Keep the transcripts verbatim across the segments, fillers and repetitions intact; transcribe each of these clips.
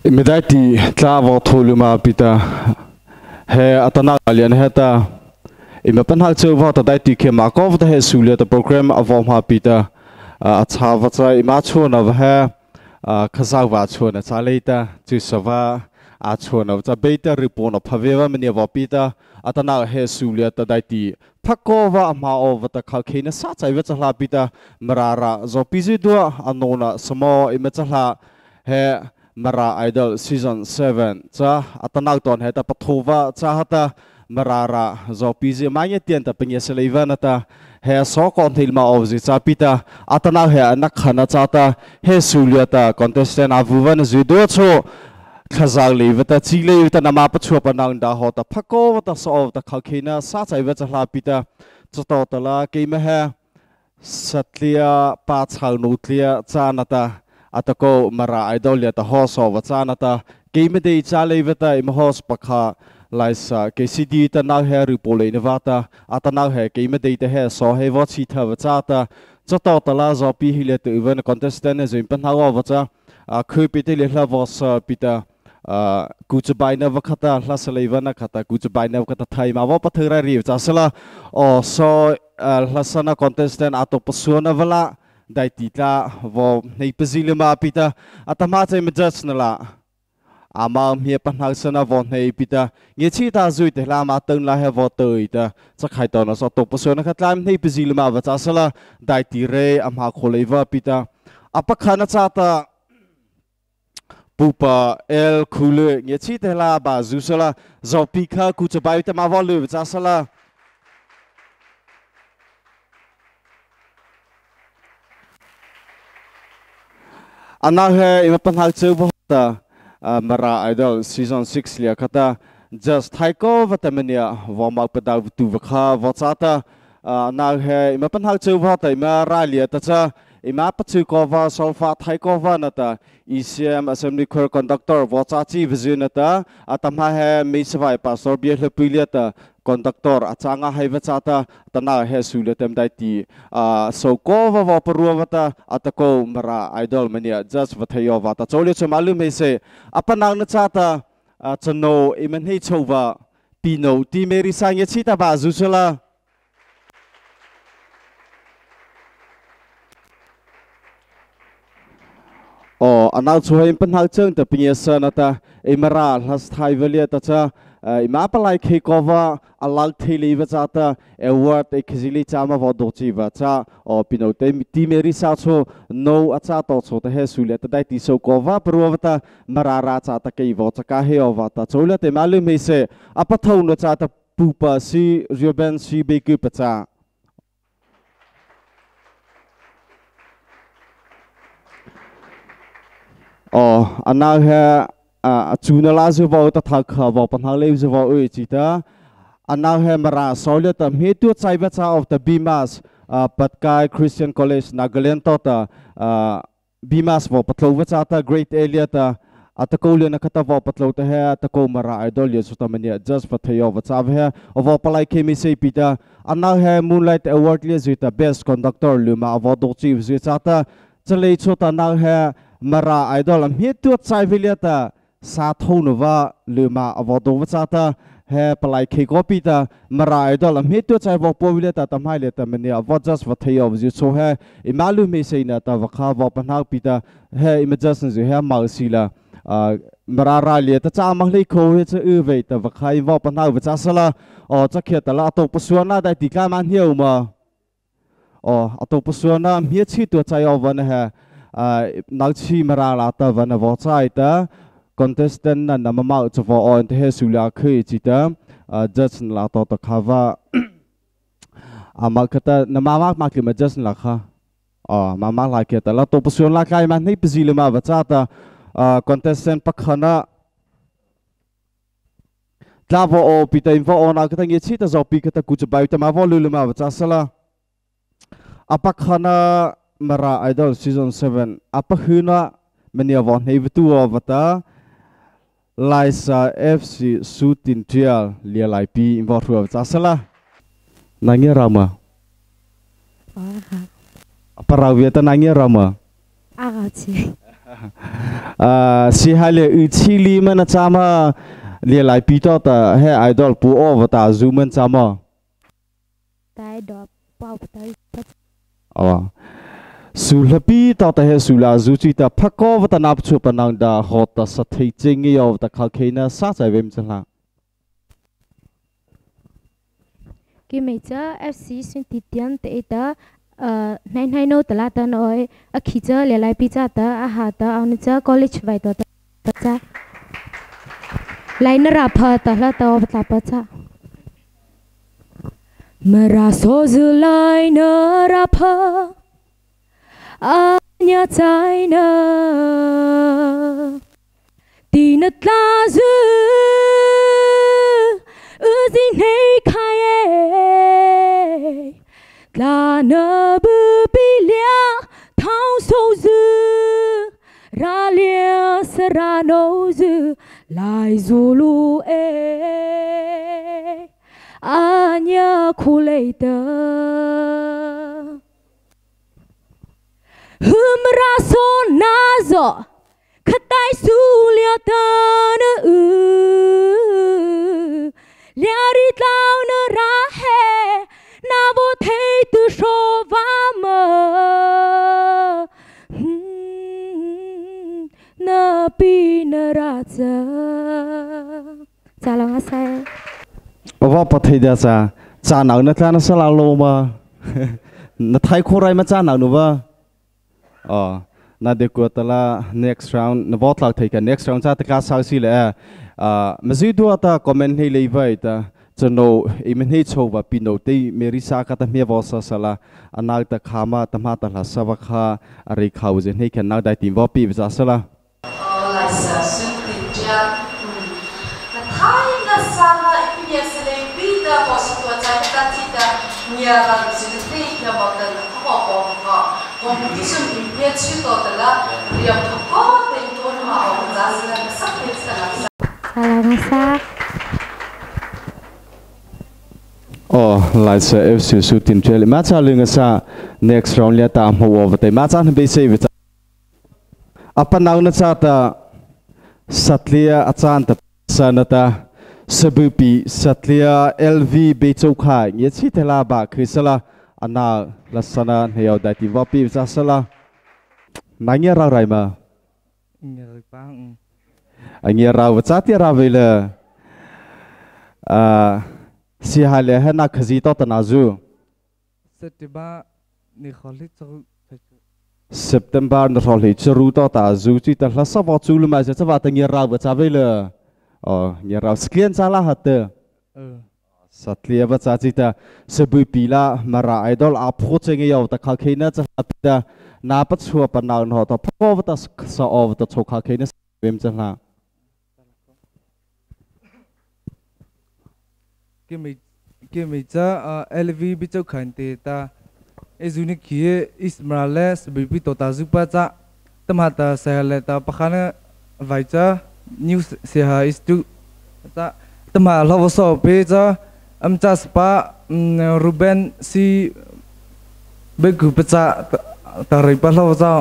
Medati tlawa thuluma pita he atana alian heta imapan hal chwa ta dai ti ke ma ko the he sulia the program avom ha pita achawa cha ima chuna wa he khazawa chuna chaleita chu sawa a chuna cha beta report of phavewa mania wa pita atana he sulia ta dai ti phakova ma over ta khalkhina sa chai wa chla pita marara zo pizi do anona samo imachla he Mara Idol Season seven cha atanak ton heta pathuwa cha hata marara zo pz manya tian ta pengya seleva nata he so kon thilma ovji cha pita atanak he anak khana cha ta he suliata contestant avuwan judo cho khazal levata chile ta nama pachu panang da hota phako ta so ta khalkhina sa chaiwa cha hla pita chato tala keima he satlia pa chal nutlia cha nata atako mara idol ya ta hoso wachana ta game de chale veta im hos pakha laisa kcd ta na he ripole nevata atana he game de te he so he wachi tha wachata chato tala zo pi hile te even contestant is in panhawa wacha khu pite le hla was pita kuchbai na wakhata hlasale na khata kuchbai na khata thai ma wa pathra ri cha sala o so hlasana contestant ato pasuna wala dai tita vo nei pazilima pita atama chai majas nala ama mia panhal sana vo nei pita nge chi ta zui te la ma teng la he vo toi ta chakhai to na so to pasona khatlam nei pazilima wa cha sala dai ti re amha kholeva pita apakhana cha ta pupa el khule nge chi te la ba zu sala zo pikha ku chabai ta ma vo lu cha sala Anna he imapan hal chwa ta Mara Idol Season six lia kata just thaiko vatamania warm up da tu vakha wachata anna he imapan hal chwa ta Mara lia ta cha ima pachu ko va solfa thaiko va nata E C M assembly choir conductor wachachi vijunata atama he miswai pastor bi hlepuliata conductor achanga haiva chata tana he suletem daiti so ko va paruwata atako Mara Idol mania just vathayo va ta chole chamalu me se apanang na chata chano iman hei chowa pino ti meri sangye chita ba zusala oh anal chuai panhal chang ta pinyasa nata Mara has thai valia ta cha ima palai ke kova alag thili va chata award ekzili chama vo dochi va cha o pino te ti meri sa cho no acha to cho ta he sulia ta dai ti so kova pruwata marara cha ta ke vo cha ka he ova ta chola te malu me se apathau no cha ta pupa si ryoben si be ku pacha oh ana he a chuna la zu vo ta thak kha vo pan hale zu vo ui chita ana he mara solia ta me tu chai ba cha of the bimas patkai Christian College Nagaland to ta bimas vo patlo wa cha ta great area ta atako le na khata vo patlo ta he atako Mara Idol ye su ta mania just for thayo wa cha he vo palai ke mi se pita ana he moonlight award le zu ta best conductor luma vo do chi zu cha ta chale chota na he Mara Idol am he tu chai viliata sa thonova luma avodo wachata he palai ke kopita Mara Idol am he tu chai vo povilata tamhai le tamani avo just vathayo ju so he imalu me seina ta vakha vo panhak pita he imajas ju he mausila Mara le ta cha mahle kho he che u ve ta vakhai vo panhak wacha sala o chakhe ta la to pusuana da ti ka man hiu ma o ato pusuana mi chi tu chai ovan he Nalchi Mara lata vana vocha ita contestant na namama chwa on the sula khe chita judge la to ta khawa amakata namama makli ma judge la kha a mama la ke ta la to pusion la kai man nei pzile ma vacha ta contestant pakhana tlavo o pita info ona ka ngi chita zo pi ka ta kuch bai ta ma vo lu ma vacha sala apakhana Mara Idol Season seven apa huna menia von nei tu ovata Laisa F C Sutin Trial lia lai pi invo ru cha sala nangi rama apa rawia ta nangi rama aga chi à si hai lệ ư chi li mà nó chăm ha lệ lại pi to ta he idol pu over ta zoom mình chăm ha tai do pau tai ờ sulapi ta ta he sula zuchi ta phako wa ta nap chu panang da hot ta sa thei ching yo ta kha khena sa chai vem chala ki me cha F C sin ti tian te ta nine nine no tala ta noi a khicha le lai pi cha ta a ha ta an cha college vai to ta cha lai na ra pha ta la ta ta pa cha mara so zu lai na ra pha a nya chai na ti na tla zu u zi nei khai e la na bu bi lia thao so zu ra lia sa ra no zu lai zu lu e a nya khu lei ta hum ra so na zo khatai su lia ta na u lia ri tao na ra he na vô thấy từ số va mờ na pi na ra cha cha lang a sai wa pa thei da cha cha nau na ta na sala lo ma na thai khorai ma cha nau nu ba ờ na de ko ta la next round na bot lak thei ka next round cha ta ka sa si le à mà duy đua ta comment hay lấy vậy ta cho nó em hay châu và pin đầu tiên merisa cả ta mía vào sa sala anh nào ta khama ta ma ta là sa vak ha ari khâu dân hay cái nào đại tìm vào pi vào sala lại sa sinh tình trạng na thay na sa ha ipinya sele pita vào situa cha ta chi ta nia la sinh tình na bảo ta có có có competition ipinya chi to ta la riam có tình to ma au za sala sắc tình sala Salamasa. Oh, lại sẽ ép sự sự tìm chơi mà cha lưng sa next round lia ta mua vào tay mà cha bị save vậy. Apa nào nó cha ta satlia achan ta sana ta sabupi satlia L V be châu khai nghĩa chi thế là bà khi sala ana là sana heo đại tìm vào pi ra sala nãy nghe ra rồi mà anh nghe ra vật chất ra về là à si hai lẽ hết nãy khơi to tận azu September nó rồi chỉ rú to ta azu chỉ ta là sao vào chú luôn mà sẽ vào ta nghe ra vật chất về là ờ nghe ra skin sa la hạt tơ satlia vật chất chỉ ta sebu pila mara idol áp hốt chơi nghe yêu ta khai khi nó chỉ ta na bắt chua pan nào nó ta phô vật ta sao ở vật ta chua khai khi nó về chân là cái mình cái mình cha L V bị châu khánh thì ta ezuni kia Ismaeles bị bị tota zupa cha tâm hạt ta sẽ là ta pakhana vai cha new sẽ ha istu ta tâm hạt lo so pe cha am cha spa Ruben si be gu pa cha ta rai pa lo cha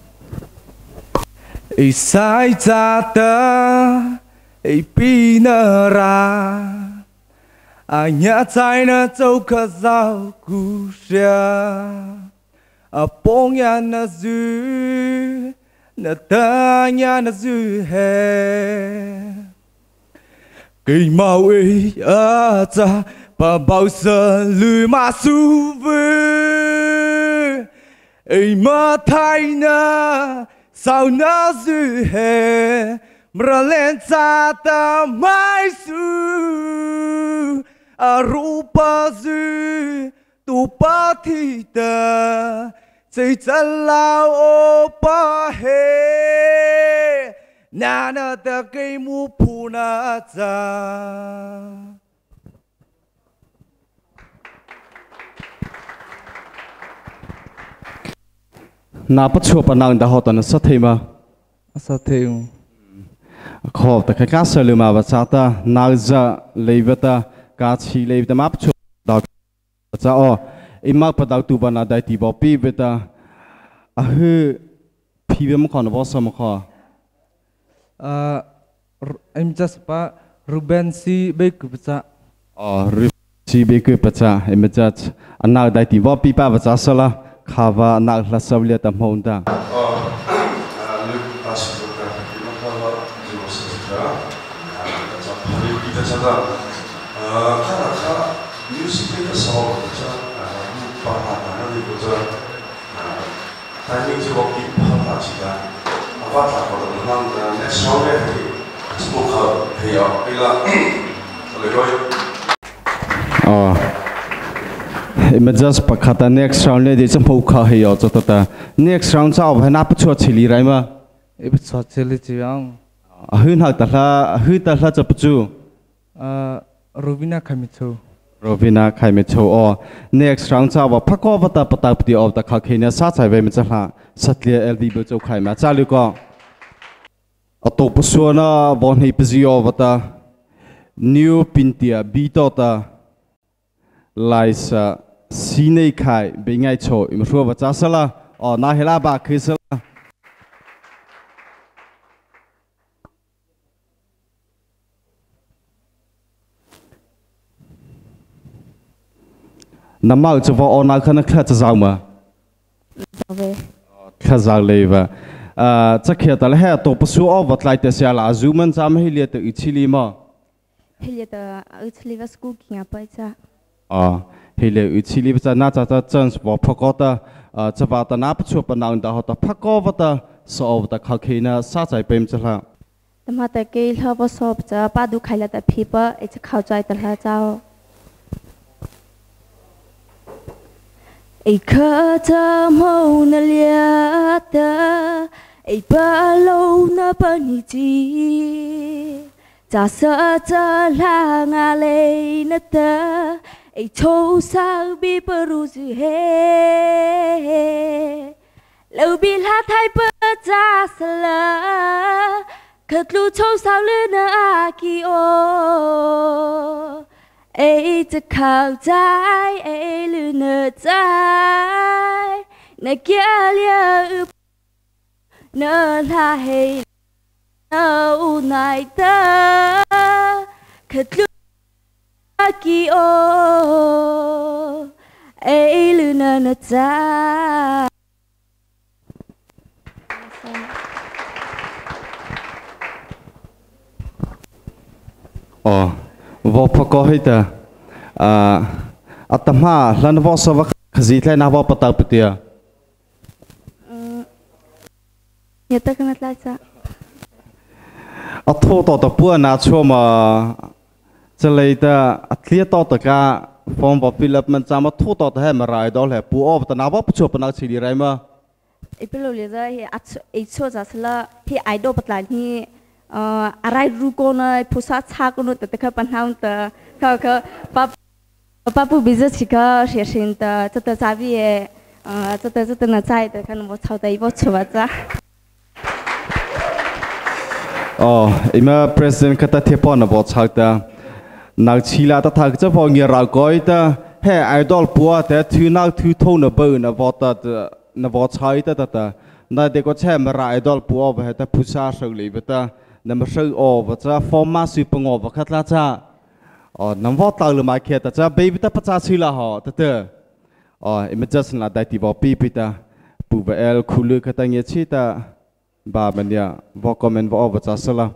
isai cha ta ei pinara anh nhớ trái nó châu khát giao cú xia à bông nhà nó dư nó ta nhà nó dư hè cây màu ấy à cha bà bao giờ lười mà su vư ấy mà thay na sao nó dư hè mà lên cha ta mai su arupa zu tu pa thi ta chạy chân lao ô pa he na na ta cây mu phu na cha na bắt chua pan nào đã họ tận sát thêm mà sát thêm khó ta cái cá sấu mà vật cha ta nào giờ lấy vật ta cá chi lấy vật map chua đào cha ô im mắc bắt đầu tu bana đại tỷ bảo pi vật ta à hư พี่เป็นมขอนบอสมขอ em just pa Ruben si baik baca อ๋อรูชีเบกุปัจจัยเอ็มจัดอันนักได้ที่ว่าปีป้าปัจจัยสละข้าวนักละสับเลียตามหุ่นตา 타이밍 지역이 파다치다 아바타보다 그냥 next round에 스포커해요. 그러니까 그리고 어 이마저스 파카타 next round에 대해서 포커해요. 저따 next round 자업 해나 붙여 칠리라이마 이부 처칠리 지양 흔하다라 흔다라 접주 아 로비나 카미초 Robina khai me cho o next round cha wa phako bata pata pti of ta kha khina sa chai ve me cha ha satlia lv bo cho khai ma cha lu ko ato pusuana bon hi pzio bata new pintia bi to ta laisa sine khai be ngai cho im ro ba cha sala o na hela ba khisala nằm ở chỗ vợ ông nào khăn khát cho mà khát giàu lấy và chắc khi ta lấy tổ bút số vật lại từ xa là dù mình làm hay liệt từ Italy mà hay liệt từ Italy và school kia bây giờ à hay liệt Italy bây giờ nãy ta ta chân vào phát có ta cho vào ta nãy bút số bên nào ta họ ta phát có vật ta số vật ta khắc khi na sát giải bền cho là tầm hạt cái họ bút số bây giờ ba đu khai là ta people ấy chỉ khảo trái ta là sao ai khờ thầm hậu na liata ai ba lâu na bani chi cha sa cha la nga le na ta ai thâu sao bi peru ji he lâu bi la thai pa cha sala khật lu thâu sao lư na a ki o aiจะเข้าใจไอ้ลือเนื้อใจนักเกี่ยวเลี้ยบเนื้อลาให้เนื้ออุณายตาขัดลุกี่โอไอ้ลือเนื้อใจอ๋อว่าพอก็ให้แต่อัตมาลันว่าสวัสดิ์ขจิตเลยนะว่าปตาปฏิยาเนี่ยตะกันอะไรจ้ะอัตโตต่อตะปัวนาชัวมาจะเลยแต่อัตเลียต่อตะกาฟอร์มบอกฟิลิปมันจะมาทุ่ต่อตะให้มาไรดอลแหละปัวออกแต่นาว่าปัจจุบันนักชีดีไรมาไอ้เปล่าเลยจ้ะเฮียอัดไอ้ชัวจะสละเฮียไอดอลปัตตานีอะไรรู้ก่อนเลยผู้ชายชาคนนู้นแต่แต่เขาปัญหาแต่เขาเขาป้าป้าผู้บิสซิ่งเขาเสียสินแต่จะแต่จ่ายพี่เอ่อจะแต่จะแต่น่าใจแต่เขาหนูบอกเขาแต่อีบอกชัวร์จ้ะอ๋ออีมาประธานคณะเทปอนบอกชักแต่นักชีลาตะทักจะพอเงียรักก้อยแต่ให้ไอดอลปัวแต่ถือนักถือทุ่งนเบิร์นบอกแต่นบอกใช้แต่แต่นั่นเด็กก็แช่มาไอดอลปัวไปแต่ผู้ชายสุดเลยแต่นั่นมันสื่อออกว่าจะฟอร์มาสุดปังออกว่าคัดละจ้าอ๋อนั่นว่าตาหรือไม่เขียนแต่จะเบบี้แต่ประชาชนละหอแต่เด้ออ๋อเอ็มจะสนับได้ที่บอกปีปีแต่ปูเบลคุลุกตั้งเงี้ยชีแต่บามันเนี่ยว่าคอมเมนต์ว่าประชาชนละ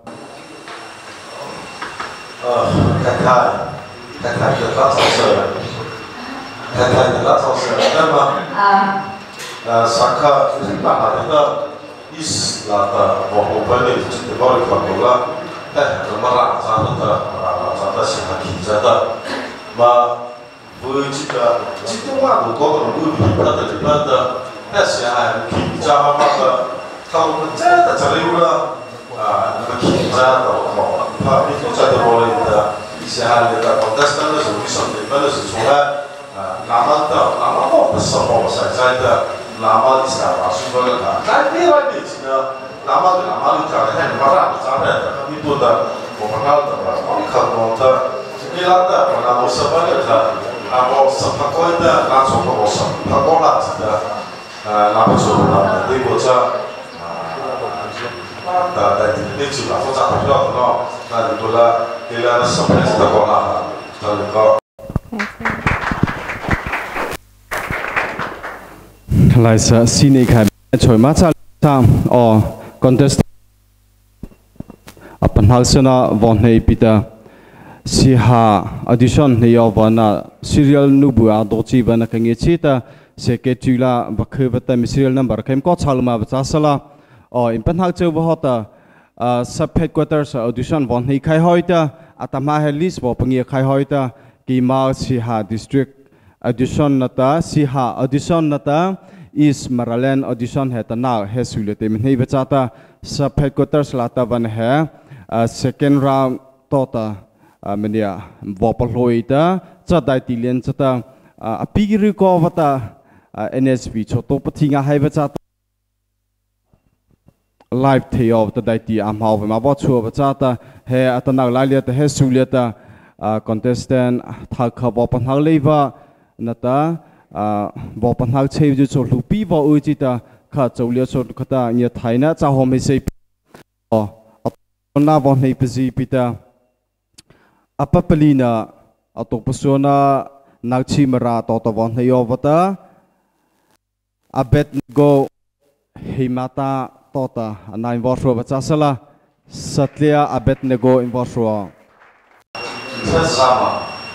เออทักทายทักทายจะรับสอบเสริมทักทายจะรับสอบเสริมนั่นมาอ่าสังฆะที่บ้านเราเนี่ยอิสลามบอกว่าเป็นจุดที่บริสุทธิ์ละแต่เรามารักษาตัวเราจะได้สิ่งที่จะได้มาวิจิตรจิตว่าเราก็ต้องรู้ดีว่าแต่ละแต่แต่สิ่งที่จะมาว่าเขาจะแต่จะเรียกว่าอ่ามันคิดจะเราพอมีตัวจะได้บริสุทธิ์สิ่งที่เราต้องการนั่นคือวิสัยนั่นคือ从来啊哪么的哪么好不是好实在的哪么的是啊说个啊但另外一点呢哪么的哪么的讲的很马上讲的很多的我们看的我们看到的伊拉的我那我什么的他啊我什么过的那从我什么过了的呃那不说了那个这啊 ta ta ni chu la fo cha ta lo no ta ni to la ke la na surprise ta ko la ta le ko lại sa xin khai choi ma cha tam o contest apan hal sena von nei pita si ha audition nei ovana serial nubu a do chi bana kange chita seketula bakhe bata serial number kem ko chalma bacha sala o impan hal che bo hota sub headquarters audition von nei khai hoita atama he list bo pangi khai hoita ki ma si ha district audition nata si ha audition nata is Maraland audition है तना है सुलेते में नहीं बचाता सब headquarters लाता बन है second round तोता मनिया वापल होइता चदाई तिलियन चता अपिगिरी को बता N S B छोटो पथिंगा है बचाता live थे और तदाई ती आम हाव में बहुत छुआ बचाता है अतना लालियत है सुलेता contestant था खबर हाल लेवा नता bỏ pan hal chei ju cho lupi bo u chi ta kha chawlia cho khata nya thaina cha hom sei o na bo nei pzi pita apapalina atopasona nakchi mara to to bon nei ovata abet go himata tota na invorso bacha sala satlia abet nego invorso sama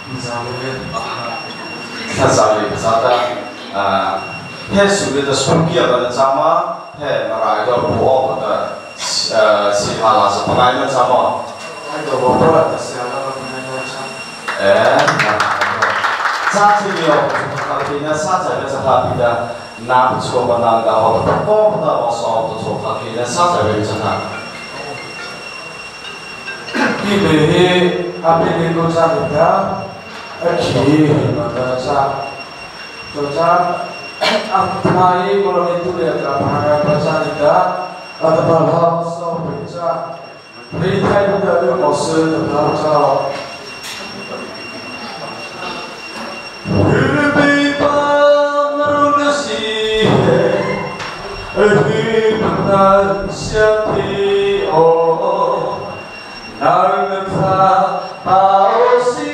Tasali besada, he sudah tersuki ada sama, he mereka itu buat ada si malas pengajian sama. Ada beberapa tersiapa pengajian sama. Eh, saat ini kalau saja ada sahabat kita nak coba nak awal berapa pada masa itu coba kita saja berjalan. Ini apa yang kita cakap? Aki, mata sa, toca, apnai kalau itu dia terapkan bahasa kita, atau bahasa bahasa, berita itu dari bahasa bahasa. Lebih panarunasi, lebih panarunasi, oh, narita pausi.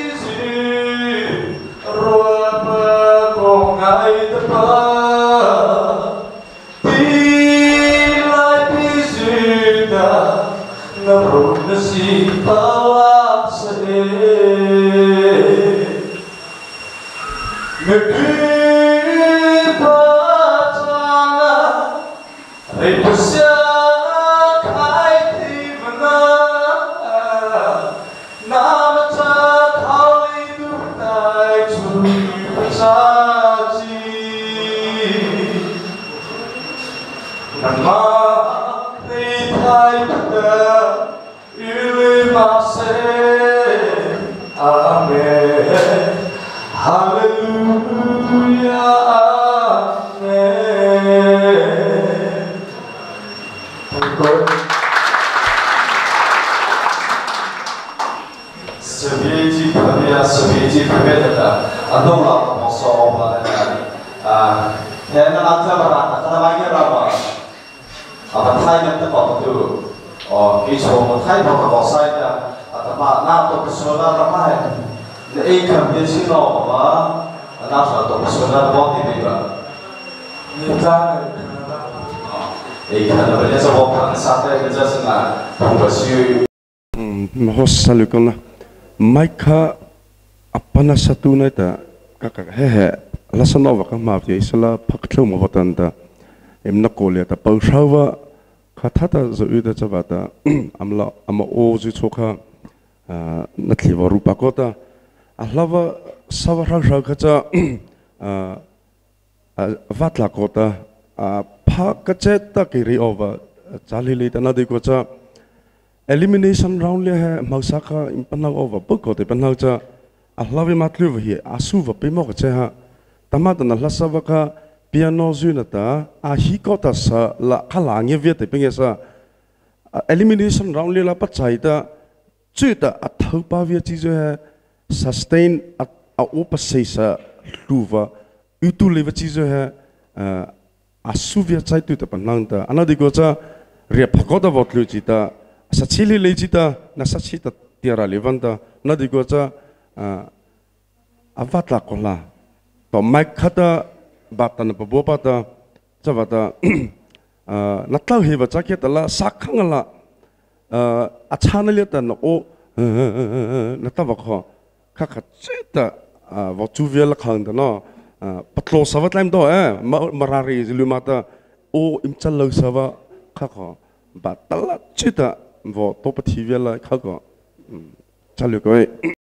Si palap sede negeri bacana redusia kai tivna nama tak kali dukai curi bersaji nama ritai pada Amen. Hallelujah. Amen. Sebiji pemia, sebiji pemia Andong lah masa apa ni? Ah, yang nak apa berapa? Kalau lagi berapa? Apa Thai nanti apa tu? Oh, isu mau Thai apa kau saya? Atau nak tu personal apa ya? Ini kan biasa no apa? Nak tu personal apa ni juga? Ini kan. Ini kan biasa apa? Sampai kerja sana, pembersih. Hmm, mahos salukan lah. Maika apa na satu na ita kakak hehe lasan awak kan maaf ya isla paklo mo batanda em nakolia ta pausawa khathata zo uda chabata amla ama o ju choka natli waru pakota ahlava sawara ragcha vatla kota phakacheta kiri over chalili tana dikocha elimination round le hai mausaka impanang over poko te panang cha ahlawi matlu hi asuwa pemo cha ha tamata na lasava ka piano zunata a hi kota sa la khalange ve te pengesa elimination round le la pachai ta chuta athopa vi chi jo hai sustain a opasai sa luva utu le chi jo hai asuvia chai tu te panang ta anadi ko cha ria phakota votlu chita sachili le chita na sachita tiara levanta na digo cha avatla kola to mic khata batan pabo pata chavata na tlau hi bacha ke tala sakhangala achana le tan o na ta bakho kha kha cheta vo chuvel khang da no patlo savat laim do eh marari lumata o imchal lo sawa kha kha batala cheta vo to pathivela kha ko chalu ko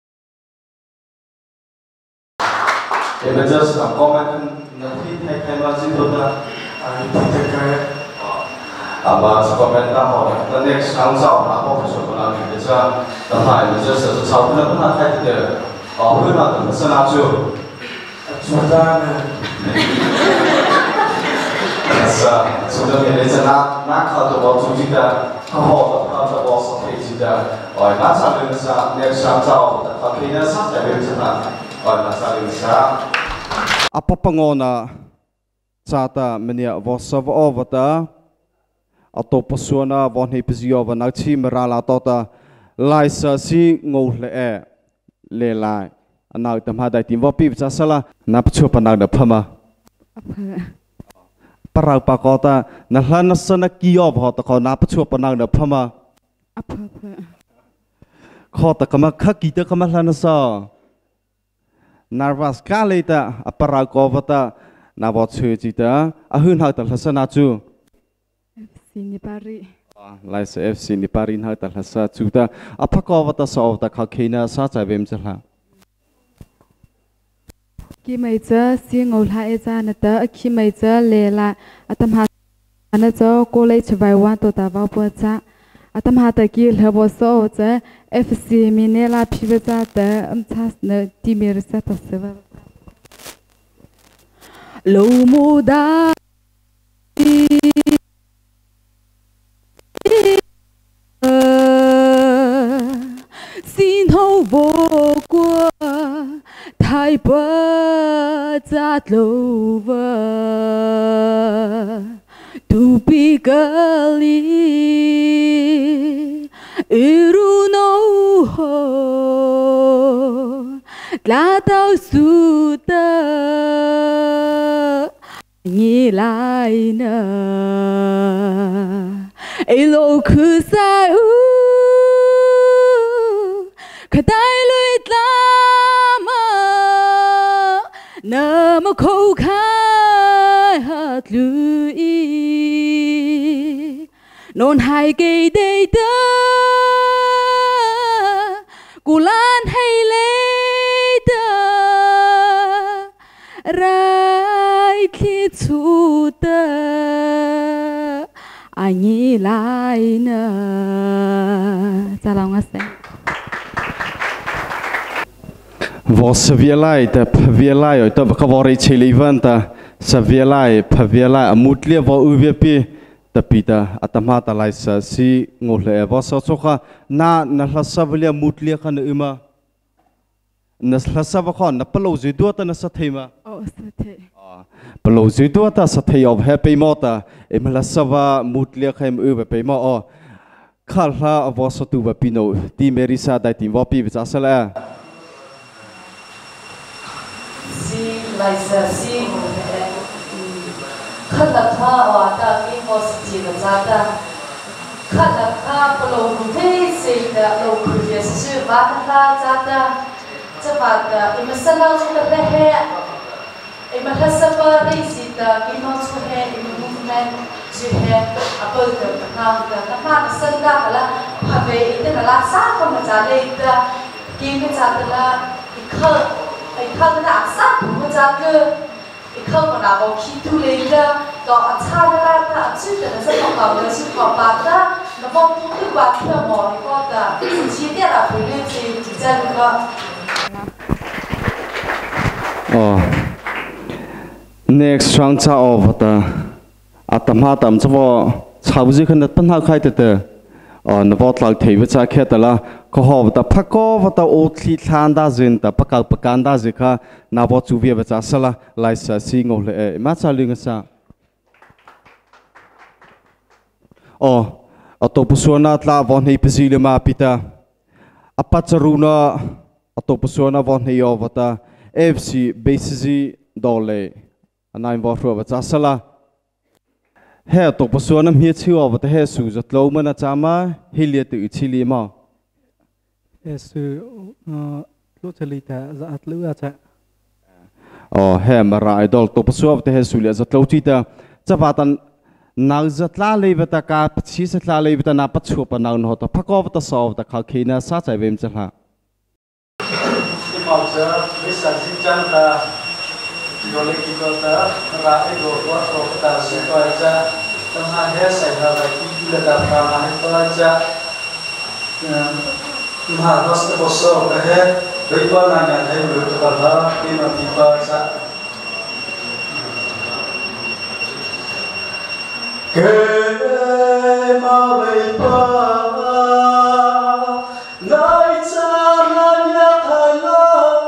e ba just a comment na thi thai thai ma sin do na ai thi thai kai a ba sa comment ta ho the next round sau na ko so na ni de sa ta hai ba just sa sau na na thai de a hu na ta sa na chu chu da na sa so da ni sa na na kha to ba chu ji da kha ho ta ta ba sa thai ji da oi na sa ni sa next round sau ta ta ni na sa ta be sa na apa pangona chata menia vosav ovata ato pasuana vonhi pizio vanakchi marala tota laisa si ngole e le lai anau tamha dai tim vopi cha sala na pchu panak da phama parau pakota na hlana sana kiyo bhota kho na pchu panak da phama apha kho ta kama khaki ta kama hlana sa nervous kali ta aparau kovata na bot chita ahun ha ta hasana chu F C Nipari lai se F C Nipari ha ta hasa chuta apa kovata so ta khakina sa cha bem chala ki mai cha singol ha e cha na ta ki mai cha lela atam ha na cho college vai wan to ta va po cha atam ha ta ki lebo so cha F C minela pibeta ta am chas na timir sa ta seva lo mu da xin ho vô qua thái bờ cha lâu vơ tu bi gali iru no ho la tao su ta nghĩ lại nè ai lo cứ sai u cái tay lưỡi lama nằm khâu khai hạt lưỡi non hai cây đây đó cù lan hay lê đó rai khi chú ta anh nghĩ lại nè cha lòng á sen vo savialai ta pavialai oi ta kavori chelivan ta savialai pavialai amutlia vo uvepi ta pita atama ta lai sa si ngole vo sa choka na na hlasavlia mutlia khan ima na hlasava khan na palo zidu ta na sathema oh sathe palo zidu ta sathei of happy mota emhlasava mutlia khaim uve pe mo o khalha vo sa tu va pino ti merisa dai tim vo pi cha sala lai sa si khát là kha ở ta cái hồ sĩ là giá ta khát là kha bolo thế sĩ là lâu khử về sự vá kha giá ta cho bà ta em sẽ lâu cho ta lẽ hè em sẽ sắp đi sĩ ta cái nó cho hè em movement cho hè à bơ ta nào ta ta mà sân ta là phải về thế là lá sát không mà giá đây ta cái cái giá ta là cái khơ cái khơ nó áp sát của giá cơ không còn nào vào khi thu lấy ra đó cha ra ta chứ là nó sẽ không vào được chứ còn bạn ta nó mong muốn cái bạn theo mỏi con ta chi tiết là phải lên gì chỉ ra được con oh next round cha of ta atama tam chawo chawji khan pan ha khai te te oh na bot lag thei cha khe ta la ko ho ta phako ta o thli than da zin ta pakal pakan da zikha na bo chu vi ba cha sala lai sa si ngole e ma cha ling sa oh atau pusuana tla von hei pezile ma pita apacharuna atau pusuana von hei ovata F C basisi dole anai vorro baca sala he atau pusuana mhi chiu ovata he su zatlo mana chama hilia tu chili ma su lu chalita za atlu acha oh he mara idol to pusuava te he sulia zatlo tita chavatan nau zatla leibata ka pchi zatla leibata na pachu pa nau no to phakov ta sov ta khalkhina sa chai vem chala Mausa bisa jinjang ta dole kita ta ra e go wa ro ta si to aja tengah he sai ha ba ki gula ta pa ma he to aja ma ros te boso ta he dei pa na nya he ru to ka ba ki ma pi pa sa ke ma lei pa nai cha na nya thai la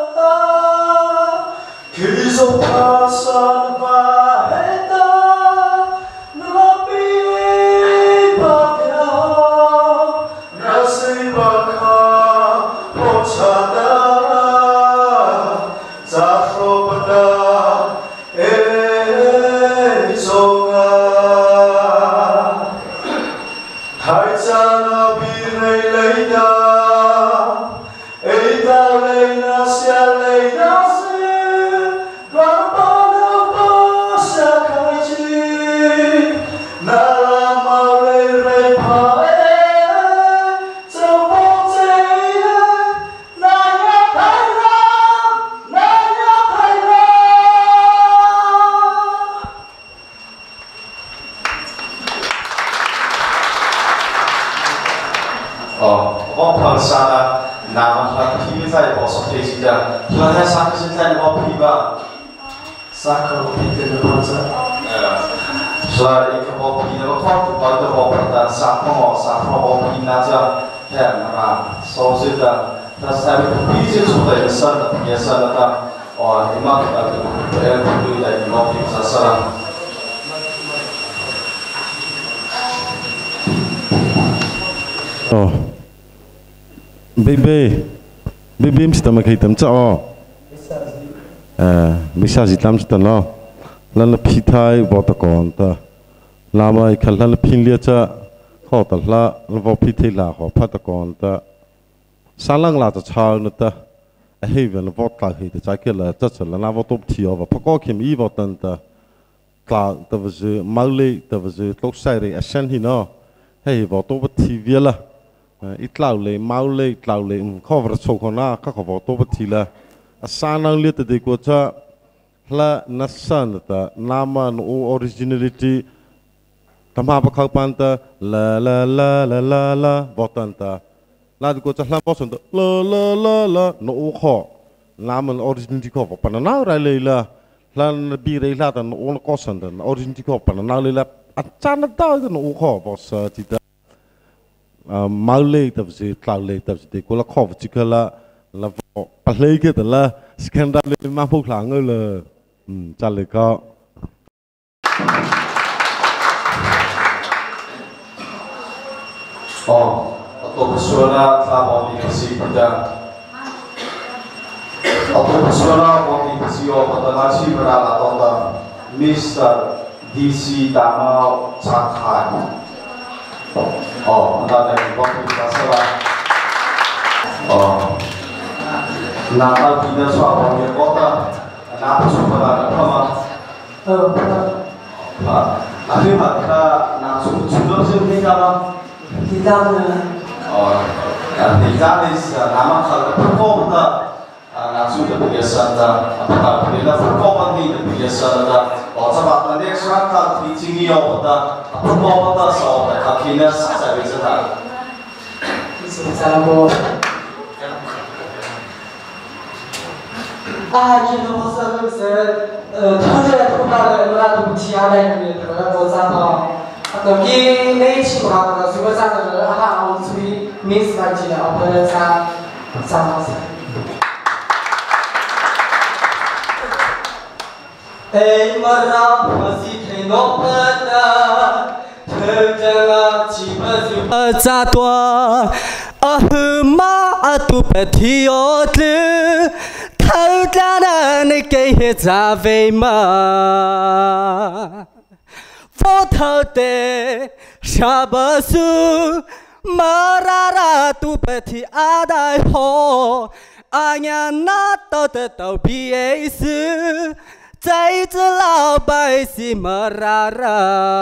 ki zo pa san va heta na pi pa ya na se pa kha po cha da za fro pa da e zo ga hai cha na bi rei lei da ei ta lei na sia lei na se ra pa na pa sa kai chi na la ma lei rei pa e cha po che na ya thai ra na ya thai ra oh ông phật sa là nam là phi tại bỏ sọc thế gì đó là hai sa cái sinh tại bỏ phi ba sa ka ro pi te na sa rồi cái bỏ phi nó có cái bỏ cái bỏ phật là sa phong họ sa phong bỏ phi na cha hẹn là sau sự đó là sa bị phi trên số đời sa là phi sa là ta ở cái mặt là cái em cũng đi lại bỏ phi sa sa oh bebe bebe mesti makai tam cha oh à bisa zitam cha no lan la phithai bo ta kon ta lama khal lan la phin lia cha kho ta la la bo phithai la kho pha ta kon ta salang la cha chao na ta a hei vel bo ta hei ta cha ke la cha cha la na bo top thi over pa ko kim i bo tan ta kla ta va je maule ta va je tok sai re asan hi no hei bo to ba thi viela ít lâu lấy máu lấy ít lâu lấy khó vật sâu khó na các khó vật tốt vật thì là sáng năng liệt thì của cha là nasan ta nama no originality tamha ba khau pan ta la la la la la la botan ta la của cha la bosan ta la la la la no khó nama originality khó pan na ra lấy là la bi lấy la ta no có san ta originality khó pan na lấy là achan ta no khó boss thì ta mau lê tập gì tao lê tập gì cô là khó chỉ cái là là bắt lê cái đó là scandal lên mang phục láng rồi là trả lời có oh atau suara tak mau dikasih kita atau suara mau dikasih apa tanasi berala tonda Mister D C Damau Chakhan oh, ada dari waktu masalah. Oh, nama kita soal orang kota, nama sudah ada apa? Eh, apa? Tapi kita nama sudah sudah sih apa? kita Oh, yang dikalis nama kalau perkota, nama sudah biasa ada. Apakah bila perkota ini biasa ada? Oh, sebab nanti sekarang di sini ada perkota soal kakinya saya bisa tahu. Salam bo. Ah, kita masa bisa, thằng này cũng là là tụi chị anh này người ta là bộ dạng đó. Tụi kia này chỉ có là số dạng là là họ suy miss lại chỉ là ở bên xa xa xa. Ê mà ra mà gì thấy nó bớt ở cha tua ở hư má ở tu bê thi ô tư thâu cha đã nơi cây hết ra về mà vô thâu tê sa bơ su mà ra ra tu bê thi à đại hồ à nhà nát tao tê tao bi ấy sưใจจะเล่าไปสิมารารา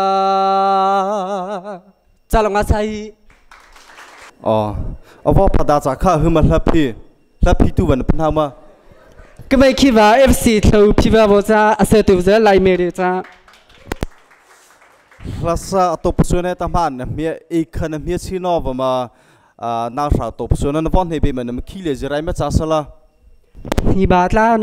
จะลองอาศัยอ๋อเอาว่าพอดาจากข้าคือมันรับพี่รับพี่ตัวมันเป็นทำมาก็ไม่คิดว่าเอฟซีเท่าพี่ว่าบอกจะอาศัยตัวจะไล่เมริจ้าลักษณะตัวผู้ชายในตำนานเนี่ยมีอีกคนมีชื่อนอว่ามาอ่านาสาวตัวผู้ชายนั้นวันนี้เป็นมันมันขี้เหร่จะไรไม่จ้าสละฮีบาตลาโน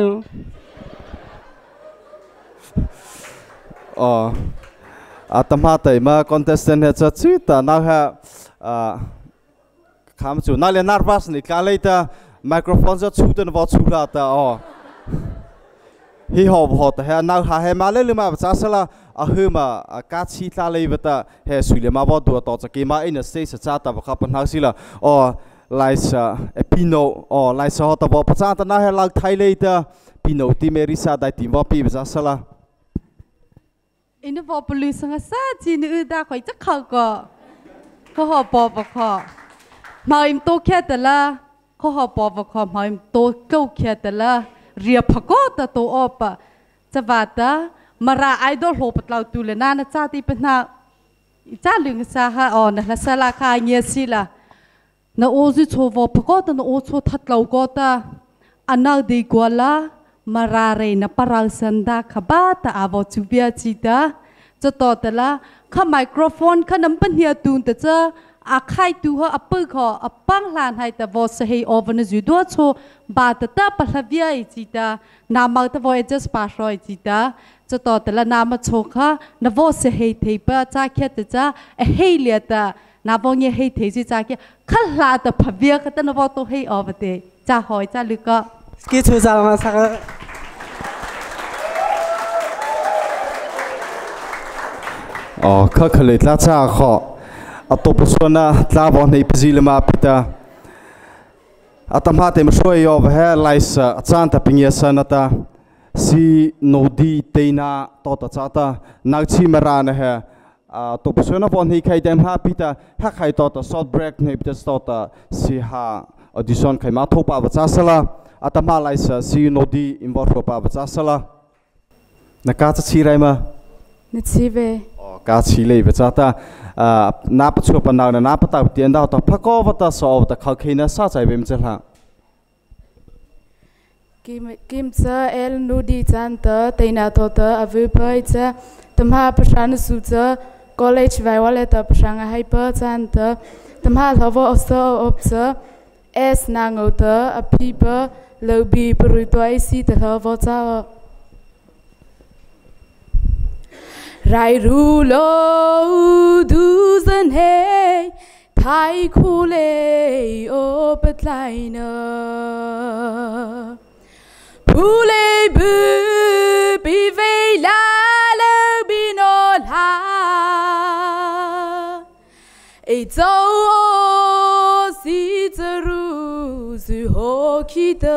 อ๋ออาตมาแต่มาคอนเทสต์เนี่ยจะชื่อแต่น่าฮะอ่าคำจู่น่าเรียนนาร์บัสนี่การเลยแต่ไมโครโฟนจะชูตัววัดชูละแต่อ๋อฮีฮอบฮอตเฮน่าฮะเฮมาเลยหรือมาจ้าสละอ่ะเฮมาการชี้ตาเลยว่าแต่เฮสุริมาบอกตัวต่อจากเกมาอินสเตย์จ้าแต่ว่าขับปัญหาสิละอ๋อไลซ์เอพิโนอ๋อไลซ์ฮอตแต่ว่าภาษาแต่น่าเฮลักไทยเลยแต่พิโนที่เมริซาได้ทีมว่าปีจ้าสละอินทบอลลูสังสารจีนอืดาคอยจะเข้าก็เขาหอบปอบขอมาอิมโตแค่แต่ละเขาหอบปอบขอมาอิมโตเก้าแค่แต่ละเรียบพักก็แต่โตอปะจะว่าแต่มาราไอดอลโหปเราตูเลน่านะจ้าที่เป็นน่าจ้าลึงสาหะอ่อนนะละสลาคายเงียสิละนะโอซิโชวพักก็แต่นะโอโชทัดเราก็แต่อันนั้นดีกว่าละมาราเรนปาราสันดาขบ้าตาอาวจูเบียจิตาจะต่อแต่ละข้าไมโครโฟนข้าน้ำปัญญาตูนแต่จะอาใครตัวเขาอัปเปิลเขาอัปปังลานให้แต่วอสเฮออวันจูดัวโชบาตตาปลาเวียจิตานามาตวอเอเจสปาชอยจิตาจะต่อแต่ละนามาโชค่ะนวอสเฮเทปะจ้าแค่แต่จะเฮเลียตานาบงเยเฮเทจิจ้าแค่ข้าลาแต่พเวียก็แต่นวอตัวเฮออวันเตจ้าหอยจ้าลึกก็กี่ชั่วโมงมาสักอ๋อข้าเคยลาจ้าขออัตบุษนะลาบอนในพิจิลมาพิตาอัตมาเต็มช่วยยอมให้ไลซ์อาจารย์แต่เป็นยาสนตาสีโนดีเตน่าต่อตาจ้าตานักชิมรานเหรออัตบุษนะบอนให้ใครเต็มห้าพิตาถ้าใครต่อตาซอดเบรกในพิตาต่อตาสีหาอดิชันใครมาทุบอาบจ้าสละอัตมาไลซ์สีโนดีอินวอร์ทุบอาบจ้าสละนักการจะชี้ไรมานักชี้เวการชี้เลยว่าจะแต่นับชัวปนาวนับตับเตียนดาวต่อพักก็ว่าแต่สอบแต่เขาเคยน่าสะใจเป็นจังหวะกิมกิมจะเอลนูดีจันเตอร์แต่นาตัวเตอร์อวิปไปจะทำให้ประชาชนสุดจะ college ไว้ว่าเลยแต่ประชาชนให้เปิดจันเตอร์ทำให้เราว่าอสอบจะเอสนางเอาเตอร์อภิเปอร์เลบีปรุตัวไอซีแต่เราว่าจะไรรู้โลดูสันเฮไทยคูเลโอเปิดไลน์เนอผู้เลบูบีเวลาเลบีโนลาไอเจ้าสิจะรู้สึกโหคิด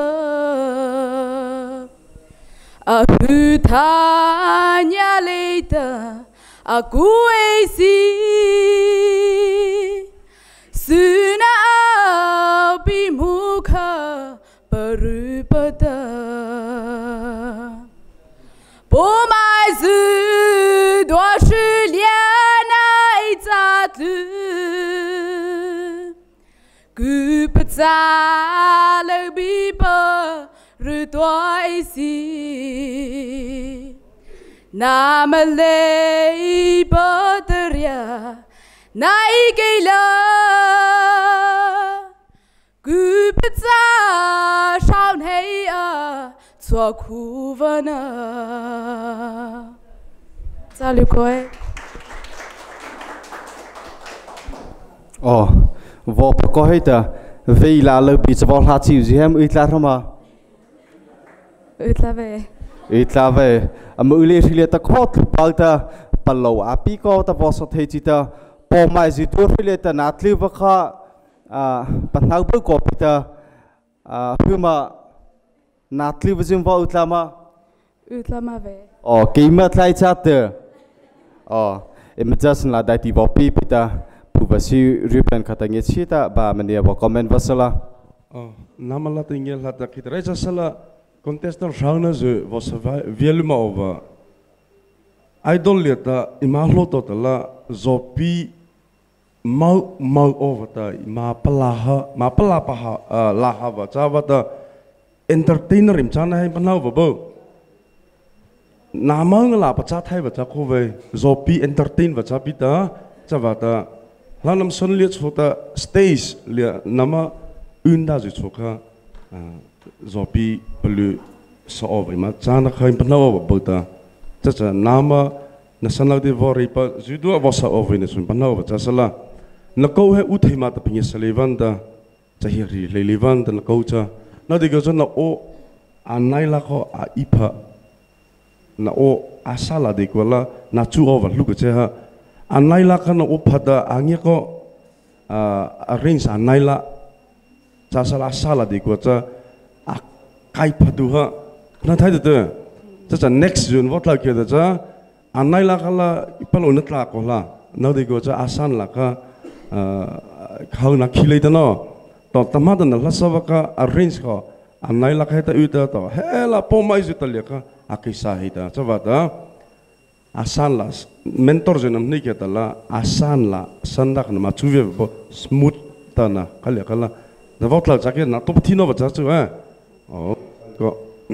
อาหุทานยาเลตาอากูเอซีสุนาบิมุขะปรุปตาปูมาสุดวชิเลียนาอิจัตลุกุปตาเลบิปะรู้ตัวไอซีนามาเลยปะตเรียนายเกลากูเป็นจ้าชาวเฮียชัวคูวนาจ้าลูกเอ้ยอ๋อว่าพก็ให้แต่เวลาเราไปจะบอกหาจิวจีเฮมอีกแล้วหรือมาอึดละเวอึดละเวอเมื่อเลี้ยที่เลี้ยตะคอดหรือเปล่าแต่ป palo api ko ta bosa thei chita po mai ji tur phile ta natli vakha a panau bu ko pita a huma natli vjim va utlama utlama ve o keima tlai chat o emergency la dai ti vo pi pita puvasi ripen khatange chita ba mania vo comment vasala o namala tingel hata khitrai sala contestant rauna je was vielma over idol liata imahlo to tala zopi mau mau over ta ma palaha ma palapaha laha ba chawata entertainer im chana hai banau ba bo namang la pa cha thai ba cha ko ve zopi entertain ba cha pita chawata lanam son liat chota stage lia nama unda ju choka zopi pelu so over ma chana khai banau ba bo ta cha nama national de vori pa judo was over in sun banau ba cha sala na ko he uthai ma ta pinge salivan da chahi ri lelivan da na ko cha na de go na o anai la ko a ipa na o asala de ko la na chu over lu ko che ha anai la ka na o phada angi ko arrange anai la cha sala asala de ko cha a kai phadu ha na thai de cha next june what like the cha anai la kala ipalo na tla ko la na de go cha asan la ka khau na khilei ta no to tama da na la sawa ka arrange ko anai la kha ta uta to hela po mai ju talia ka akisa hita cha wa ta asan la mentor je nam ni ke ta la asan la sandak na ma chu ve smooth ta na kala kala da what like cha ke na to thino ba cha chu ha oh ko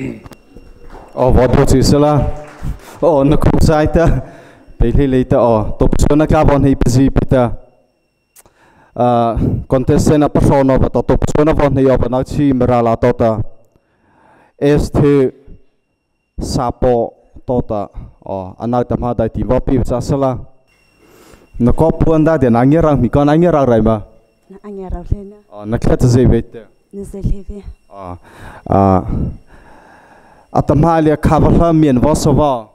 oh what do you say la oh na ko sai ta pe le le ta oh to so na ka bon hi psi pita a contestant na persona ba to to so na bon hi ba na chi mera la to ta este sapo to ta oh ana ta ma dai ti va pi sa sala na ko puan da de na nge rang mi ko na nge rang rai ba na anya ra le na oh na kha ta ze ve te na ze le ve ah ah atamalia khabala mien va so va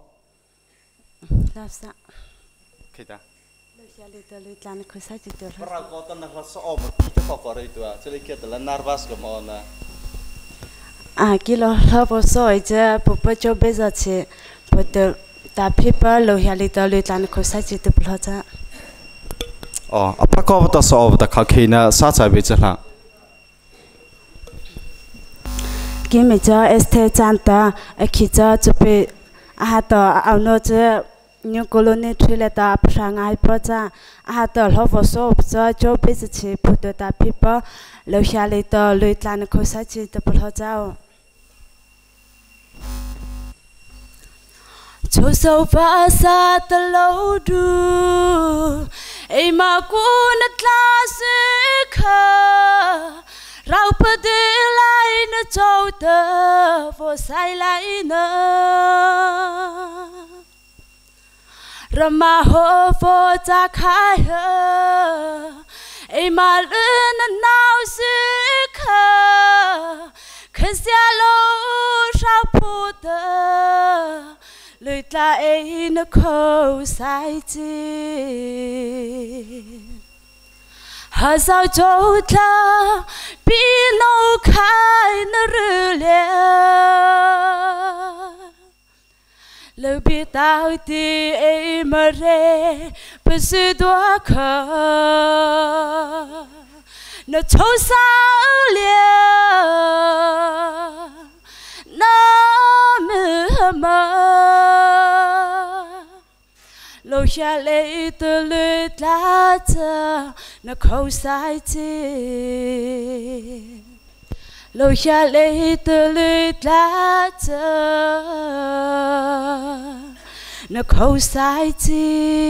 lafsa kita lo ya le to le tlan ko sa ti to ra ko ta na ra so o mo ti ko ko re tu a chele ke ta la nervous ko mo na a kilo la bo so i je po po cho be za che po to ta phi pa lo ya le to le tlan ko sa ti to plo cha oh apa ko ta so ta kha khina sa cha be cha la ke me cha este chanta a khi cha chupe a ta a no che new colony trile ta prangai pa cha a ta lo vo so cha cho be che pu to ta pipa lo ya le to le tlan ko sa chi to plo cha cho so va sa ta lo du ai ma ku na tla se kha rau pa de lai na chau ta vo sai lai na rama ho vo cha khai ha ai ma le na nau se kha khsia lo shau pu ta le tla ai na ko sai chi hà sao châu ta bi nâu khai na rule lời bi tao ti ai mà re bơ sư đua khờ nó châu sao lia nó mơ mơ lo ya le to le la ta na ko sai ti lo ya le to le la ta na ko sai ti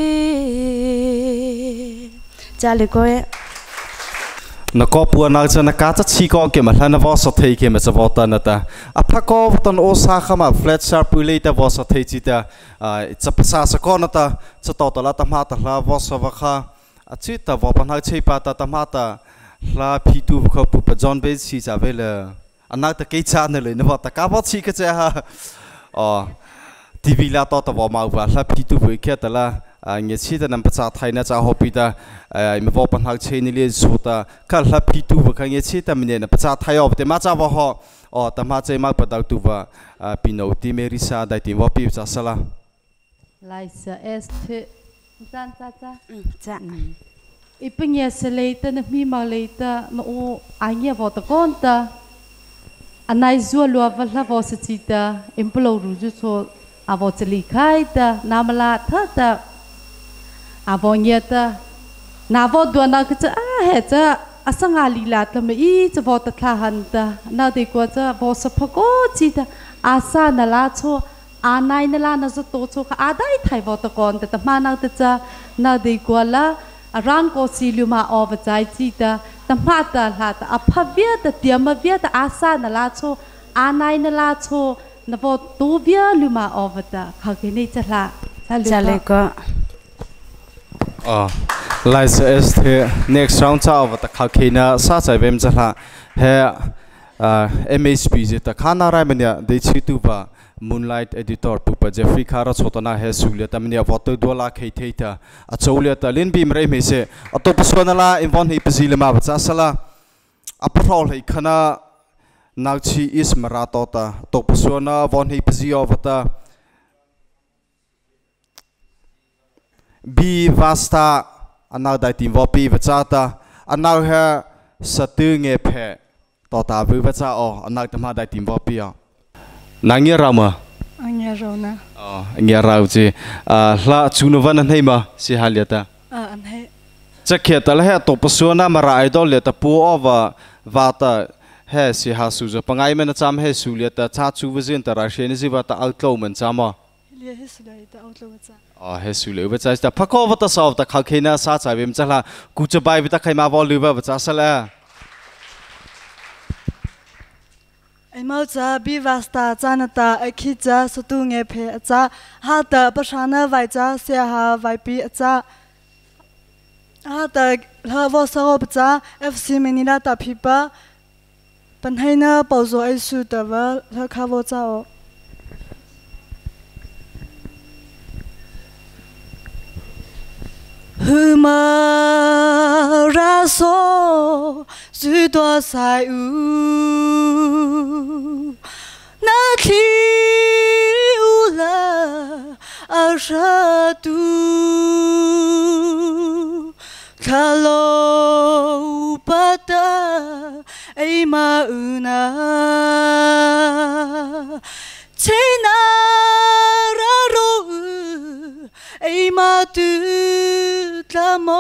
cha le ko na ko pu na cha na ka cha chi ko ke ma hlan wa so thei ke ma cha vota na ta a pha ko ton o sa kha ma flat sharp pu le ta wa so thei chi ta cha pa sa sa ko na ta cha to to la ta ma ta la wa so wa kha a chi ta wa pa na chei pa ta ta ma ta la phi tu kho pu pa john be chi cha ve le ana ta ke cha na le na wa ta ka wa chi ka cha ha o ทีวีลาต่อตะวันมาว่าลับพิทูเวกแต่ละเงี้ยชีแต่นำภาษาไทยน่าจะฮอปิตาไม่ว่าปัญหาเชนิเลียสุดาก็ลับพิทูเวกเงี้ยชีแต่ไม่เนี่ยภาษาไทยออกแต่มาจากว่าฮออ๋อแต่มาจากมาประดับตัวปีโนติเมริซาได้ที่ว่าปีจะสละไลซ์เอสเทจ้าจ้าจ้าจ้าอีเป็นเงี้ยสเลตนะมีมาเลตมาโอ้อันเงี้ยวอตะก้อนตาอันไหนจัวลัววัลลัวสจิตาอิมพลอรูจุโซอาวจะลีไข่ตานามลาท่าตาอาวเงี้ยตานาวดวนักจะอ่ะเหจะอาสังอาลีลาตละไม่อีจะวอตะทาหันตานาดีกว่าจะวอสพโกจิตาอาซานาลาโชอาไนนาลานาจะโตโชค่ะอาได้ไทยวอตะกอนแต่ตมานาตจะนาดีกว่าละร่างก็สิลุมาออกใจจิตาตมาตาลาตาอภเวียตเตียมเวียตอาซานาลาโชอาไนนาลาโชนบตูเวียลุมาออกตาเขาเกนี่จะละจะเลยก็อ๋อไลซ์เอสเท next round จะออกตาเขาเกน่าซาใจเวมจะละเฮเอ็มเอสพีจิตาข้านาไรมันเนี่ยได้ชิตุว่าMoonlight Editor ปุปเจฟฟี่คาร์สโตนาเฮสุเลียตามเนี่ยวัตถุดัวลาเคเทตาอัจฉริยะลินบีมเรมิเซอัตโตปสวนละอินวันฮิปซิลมาบัจสละอัปรอลให้ขณะนักชีอิสมาราตตาตปสวนวันฮิปซิอวตาบีวาสตาอันนักได้ทีมวอปีบัจตาอันนักเฮสตึงเงเพตตาวิบัจอ๋ออันนักธรรมะได้ทีมวอปีอ่ะนางเงียรามาอันเงียรานะอ๋อเงียราจีอ่าละจูนวันนั้นให้มาสิฮาเลียตาอ่าอันให้จะเขียนแต่ละเหตุตัวส่วนนั้นมาราไอดอลเลียตาปูอว่าว่าตาเฮสิฮาสูจะปังไอมันจำเฮสูเลียตาชาจูวิจินตาราเชนิสิว่าตาอัลโลมันจำอ่ะเลียเฮสูเลยตาอัลโลมันจำอ๋อเฮสูเลยว่าจะแต่พักว่าตาสอบตาเขาเขียนซาใจเวมจะละกูจะไปวิตาใครมาบอลหรือว่าจะสละไอ้เมื่อจะบีวัสตาจานตาไอ้ขี้จะสตูเงเพอจ้าหาแต่ประชานาไว้จ้าเสียหาไว้ปีจ้าหาแต่เฮวอสโอบจ้าเอฟซีเมนิลาตาพิปะปัญหาเนื้อปอโซไอสุดว่าเฮคาวจ้าฮึมาราโซสุดว่าไซอูนาทีอุลาอาราตูคาโลปัตตาไอมาอุนาเชนาราโรไอมาตุตละโม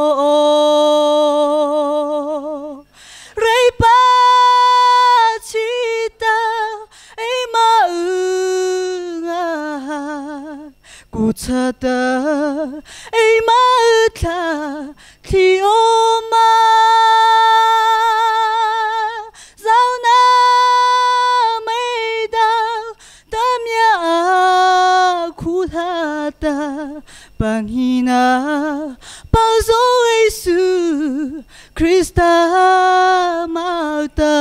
ไรปาชิตาไอมาอุงากูเธอเตอไอมาอุทาที่โอมาเจ้านาไม่ได้ตามยาคูลาตาปัญหาปาโซเอซูคริสตามาตา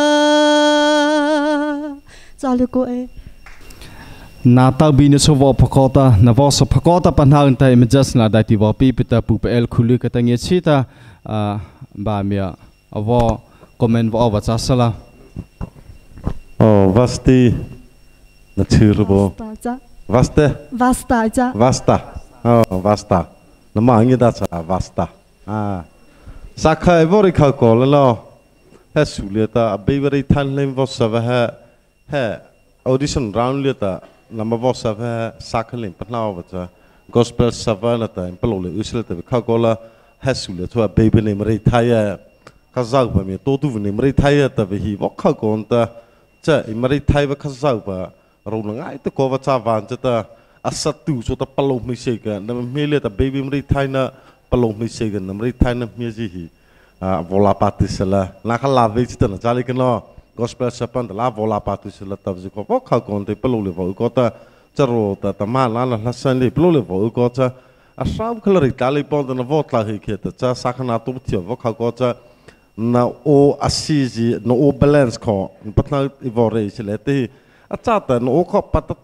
จ้าลูกโอเอนาตาบินสวอพกอตานาวสพกอตาปัญหาอันใดมันจะสนาได้ที่ว่าปีปิตาปูเปเอลคุลิกตังเยชิตาบามีอวอคอมเมนต์ว่าว่าจะสละโอ้วัสตีนัชื่อรู้บ่วัสเตวัสตาจ้าวัสตาโอ้วัสตาน้ำมันงี้ได้จ้าวัสตาอ่าสักใครบริขารก่อนแล้วเฮ้สุเลียตาเบย์บริทันเล่นวอสเวเฮเฮออดิชั่นราวน์เลียตานำมาวอสเวเฮสักเล่นปัญหาว่าจ้ากอสเปลสวานะตาอิมพลอเลอุสเลตวิขารก่อนละเฮ้สุเลียตัวเบย์บริมริทายข้าจากแบบนี้ตัวตัวนี้มริทายแต่วิฮีวอกขารก่อนตาจ้าอิมริทายว่าข้าจากแบบเราหนังไอ้ตัวก็ว่าจ้าวันจะตาอาศัยตัวสุดท้ายปลงไม่ใช่กันนั่นมันไม่เลี้ยแต่เบบี้มริทายนะปลงไม่ใช่กันนั่นมริทายนะไม่ใช่ฮีอ่าวอลาปาติสละนักลาวิจิตนะจาริกันเนาะก็สเปซปันแต่ลาวอลาปาติสละแต่วิจิก็พวกเขาคนที่ปลงเลยว่าก็จะจะรู้แต่แต่มาล้านละลักษณะเลยปลงเลยว่าก็จะอาสาวคลาริตาลีปอนแต่นวอตลาฮิเกตจะสักนาตุบเที่ยวว่าเขาก็จะนาโออาซีจีนาโอบาลานซ์เขาปัตนาอีวอร์เรย์เฉลี่ยที่อาจารย์แต่โน้ก็ปัตตอง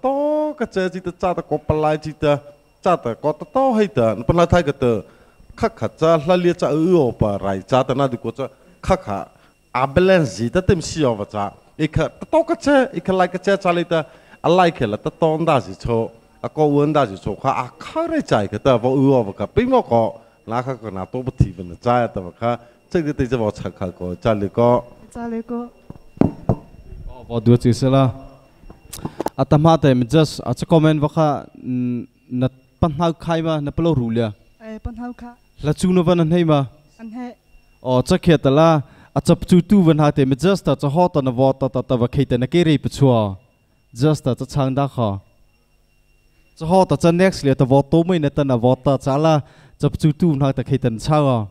to cái chơi chỉ ta ta có palai chỉ ta cha ta có ta to hay ta palai thay cái ta khắc khắc cha là lia cha ư ở bà rai cha ta na đi có cha khắc khắc ambulance gì ta tìm xí ở cha ik ta to cái chơi ik lại cái chơi cha lại ta lại cái là ta to đa gì cho à có vấn đa gì cho khá à khá đấy chạy cái ta vào ư ở cái bên mà có là khắc cái nào to bất thì vẫn cha ta mà khá这个对这我参考过，家里个。 家里个。 哦，我多知识啦。啊，他妈的，们 just 啊，这 comment 我看，嗯，那半号开嘛，那不老路了。 哎，半号开。 那住那份很嘛？ 很黑。 哦，这看的啦，啊，这住住问下的，们 just 这好的那我的的的我看的那个人不错 ，just 这唱的好。这好的这 next 里的我多没那的那我的咋啦？这住住那的看的唱啊。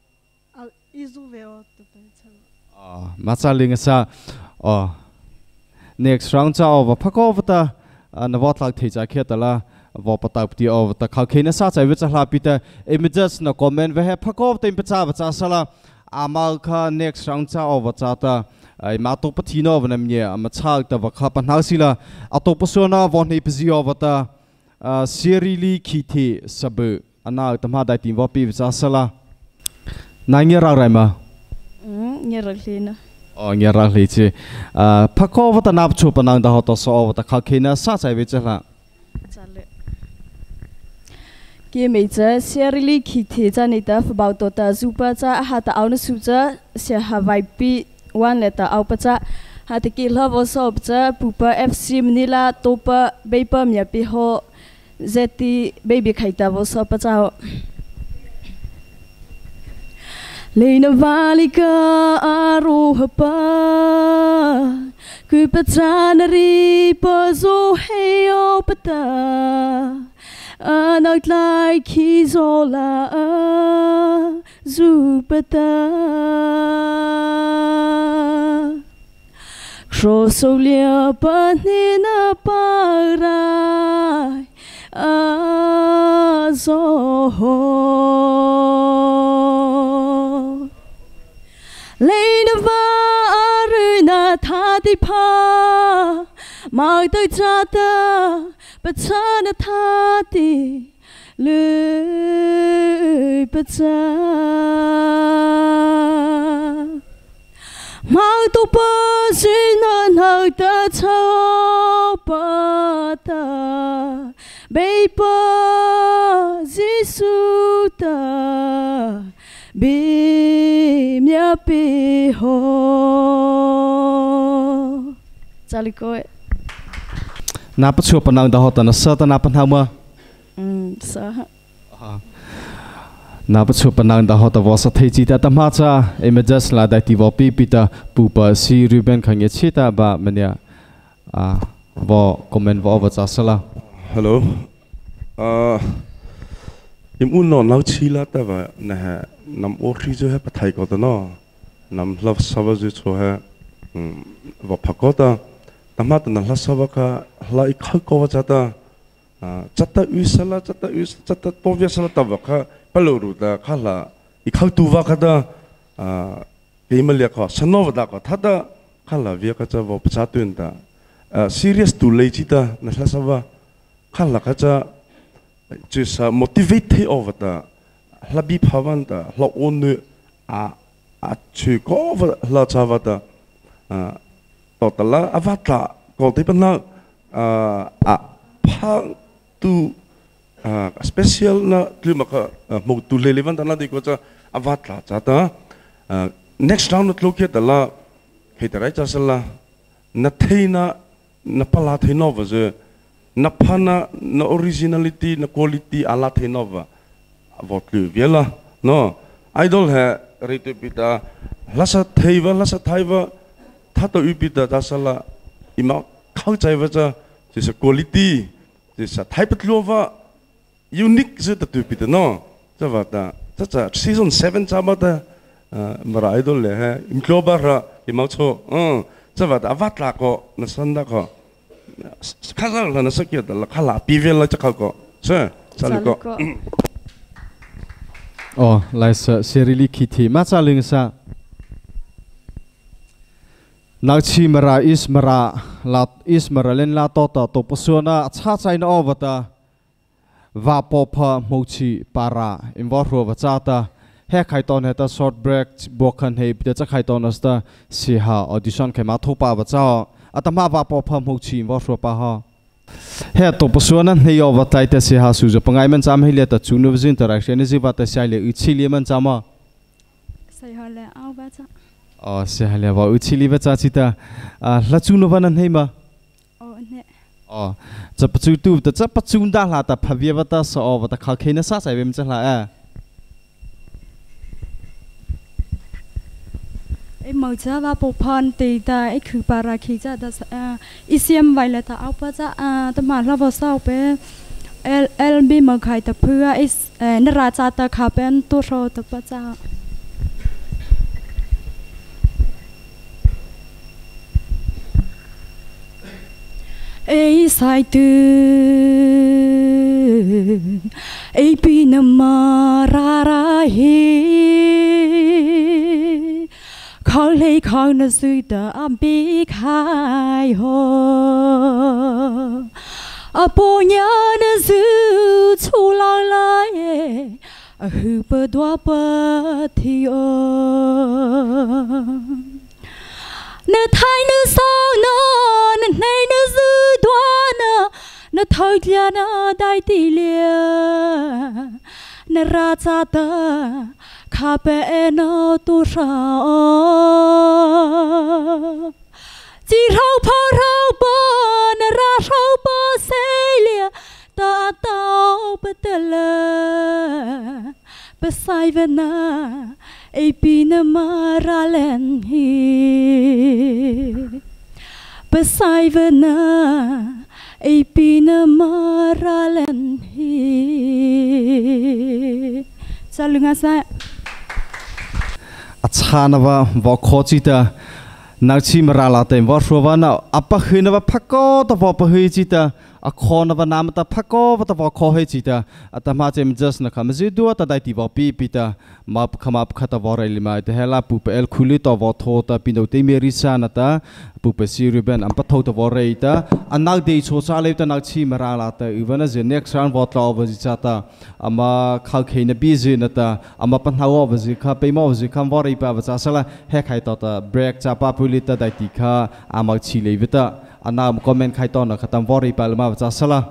啊，马上领个啥？哦 ，next round จะเอาว่าพักเอาว่าอ่านวัดหลักที่จะเขียนละว่าปตับที่เอาว่าเขาเขียนซาใจวิจารณ์ปีแต่ images นะคอมเมนต์ไว้ให้พักเอาว่าเป็นภาษาภาษาสละอามาค่ะ next round จะเอาว่าจะแต่ไอ้มาตัวปฏิโนวันนี้มาชากแต่ว่าข้าปัญหาสิละเอาตัวผู้ส่วนวันนี้พิจิตรว่าแต่อ่า serially คิดที่สับอันนั้นแต่มาได้ทีว่าปีภาษาสละนายเงี้ยอะไรมาอืมเงี้ยรักเลยนะอ๋อเงี้ยรักเลยจีอ่าพักเอาว่าแต่นับชูปนังแต่เขาตัวสอบว่าแต่เขาเขียนซาใจวิจารณ์จัดเลยกี่ไม่เจอเสียรีลีคิดที่จะนี่แต่ฟุตบอลตัวแต่ซูเปอร์จะหาแต่เอาหนังสือจะเสียหายปีวันเลยแต่เอาไปจะหาแต่กี่รอบสอบจะปุ๊บเอฟซีมันนี่ละตัวปะเบย์ปะมีปีหัวเจตีเบย์บีใครแต่ว่าสอบไปจะLena valika arohapa Kui patranari pazo heo pata Anak lai kizola zupata Krosolia panina parai azoho Lena va aruna thadi pa mag tới chata bachana thadi lưỡi bacha mag tu pa sinan hag ta chao pa ta bay pa Giêsu ta bi mia bi ho chali ko na pa chu panang da hota na sa ta na pan ha ma um sa na pa chu panang da hota wa sa thei chi ta ta ma cha images la da ti wa pi pi ta pu pa si ruben khang ye chi ta ba mania a wa comment wa wa cha sala hello uh im un no nau chi la ta ba na ha nam o ri jo ha pathai ko ta no nam love sava jo cho ha wa phakota tama ta na la sava ka la ik kha ko wa cha ta chata usala chata us chata povya sala ta wa kha paloru ta kha la ik kha tu wa ka da keimlia ko sano wa da ko tha da kha la via ka cha wa cha tun ta serious tu le chi ta na la sava kha la ka cha just motivate over the labi pavanta la onu a a chu ko la chavata a totala avata ko te pana a pa tu special na klima ka mo tu relevant na di ko cha avata chata next round at look at la hitara cha sala na theina na pala theino wa na pana na originality na quality ala thenova vot lu viela no idol ha rete pita lasa theiva lasa thaiva thato upita dasala ima khau chaiva cha jesa quality jesa thaipatlova unique zeta tu pita no chavata cha season seven chamata mara idol le ha imklobara imaucho uh chavata avatla ko na sanda ko khazal na sakya da khala pivel la chakal ko se chali ko oh lai sa serili khithi ma chaling sa นักชิมราอิสมาราลาอิสมาราเล่นลาโตตาตัวปส่วนน่ะชาใจน่าอวตาวาปอพะมูชีปาราอินวอร์รัววัจตาเฮใครตอนเฮตาช็อตเบรกบวกกันเฮบิดจะใครตอนนั้นสตาสีหาออดิชั่นใครมาทุปาวัจจ้าอาตมาวาปอพะมูชีอินวอร์รัวปาฮะเฮตัวปส่วนนั้นเฮยอวัตไตเตสีหาสูจปังไงมันจำให้เลียตัดจูนวิจินตรักเชนิจิวัตเสียเลยอุชิลีมันจำอ่ะใส่หัวเลยเอาวัจจ้าอ๋อเสียเลยว่าอุชิลีวัจจ้าจิตาอ่าละจูนวันนั้นเฮมาอ๋อเนี่ยอ๋อจะปัจจุบันแต่จะปัจจุบันละแต่พะเวียวัตสอวัตเขาเคนซ่าใส่เวมจะละเอไอ้หมอจะว่าปุพันตีตาไอ้คือปาราคีจะแต่อิเซียมไว้เลยแต่เอาไปจะอ่าแต่มาเราบอกเศร้าไปเอลเอลบีมาขายแต่เพื่อไอ้นราชาตะขาเป็นตัวโรแต่ปะจ้าไอ้สายตื่นไอ้ปีนมาราราฮีเขาเลยเขาหน้าสุดแต่อับปีขายหออาปุญญาหน้าสุดชูลอยลอยอาหือเปิดว่าเปิดที่โอเนื้อไทยเนื้อสาวนอนในเนื้อสุดวานะเนื้อทอยเลียนะได้ตีเลียเนื้อราชาตาข้าเป็นตัวเราจีเราพอเราบนราเราบเสียตาตาเปตเลเปสายเวน่าไอปีนมาราเลนฮีเปสายเวน่าไอปีนมาราเลนฮีจะลุงอาศัยชาณวะวอกโคจิตานักชิมราลาเต็มวอร์ชัวนะอัปะคืนวะพักก็ตะวอปะฮืจิตาอคอนวะนามตะพักก็ตะวอคอฮืจิตาอัตมาเจมจัสนะคำจิดัวตะได้ที่วอปีปิตามาขมาขตะวอเรลิมาเดฮลาปุเปเอลคุลิตะวอโทตะปินโดเตมิริซานะตะปุเปซิริเบนอัมปะโทตะวอเรตะอันนักเดชโซซาเลตะนักชิมราลาตะอีวันนั้นเจเน็กซ์รันวอตลาวจิตาอามาข้าวเขยนบีจินะตะอามาปัญหาวะจิข้าไปมอจิคำวอเรปะวะจ้าสละเฮใครต่อตะเบรกจ้าปาปุลิตะได้ที่ข้าอามาชิเลวิตะอันนั้นคอมเมนต์ใครต่อนะขตัมวอเรปะละมาวะจ้าสละ